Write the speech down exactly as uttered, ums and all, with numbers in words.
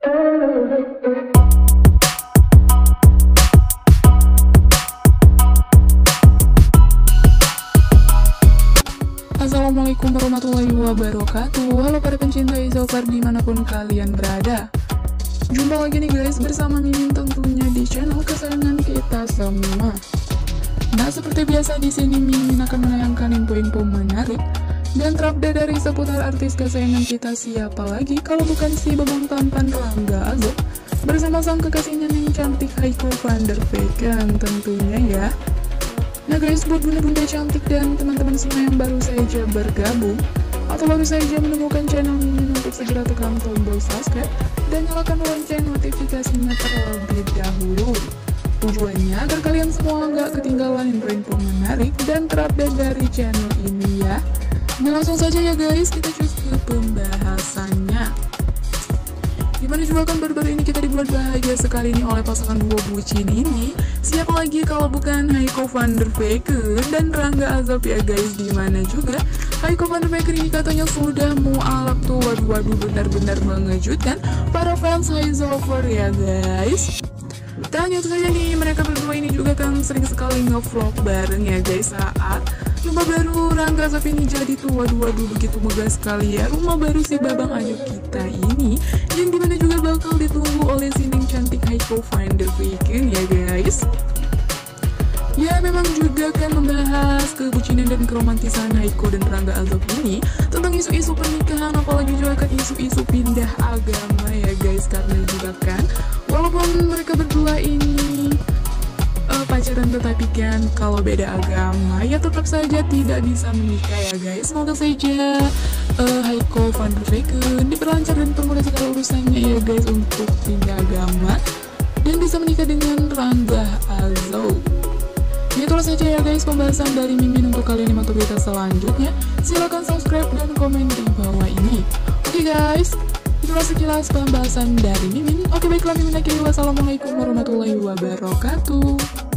Assalamualaikum warahmatullahi wabarakatuh. Halo para pencinta isover dimanapun kalian berada. Jumpa lagi nih guys bersama Mimin tentunya di channel kesayangan kita semua. Nah, seperti biasa di sini Mimin akan menayangkan info-info menarik dan terupdate dari seputar artis kesayangan kita, siapa lagi kalau bukan si babang tampan Rangga Azob bersama sang kekasihnya yang cantik Heiko van der Vecken tentunya ya. Nah guys, buat bunda-bunda cantik dan teman-teman semua yang baru saja bergabung atau baru saja menemukan channel Mimin, untuk segera tekan tombol subscribe dan nyalakan lonceng notifikasinya terlebih dahulu. Tujuannya agar kalian semua nggak ketinggalan info-info menarik dan terupdate dari channel ini ya. Nah langsung saja ya guys, kita cus ke pembahasannya. Gimana juga kan baru-baru ini kita dibuat bahagia sekali nih oleh pasangan dua bucin ini. Siapa lagi kalau bukan Heiko van der Vecken dan Rangga Azob ya guys. Dimana juga Heiko van der Vecken ini katanya sudah mualaf tuh. Waduh waduh, benar-benar mengejutkan para fans Isover ya guys. Dan itu saja nih, mereka berdua ini juga kan sering sekali nge-vlog bareng ya guys saat rumah baru Rangga Azob ini jadi tuh. Waduh waduh, begitu megah sekali ya rumah baru si babang ayu kita ini, yang dimana juga bakal ditunggu oleh si neng cantik Heiko van der Vecken ya guys. Ya memang juga kan membahas kebucinan dan keromantisan Heiko dan Rangga Azob ini tentang isu-isu pernikahan, apalagi juga kan isu-isu pindah agama ya guys. Karena juga kan walaupun mereka berdua ini uh, pacaran, tetapi kan kalau beda agama ya tetap saja tidak bisa menikah ya guys. Semoga saja uh, Heiko van der Vecken diperlancar dan dipermudah segala urusannya ya guys untuk pindah agama dan bisa menikah dengan Rangga Azob. Ya itulah saja ya guys pembahasan dari Mimin. Untuk kalian yang mau berita selanjutnya silahkan subscribe dan komen di bawah ini. Oke guys, itulah sekilas pembahasan dari Mimin. Oke baiklah, Mimin akhiri. Wassalamualaikum warahmatullahi wabarakatuh.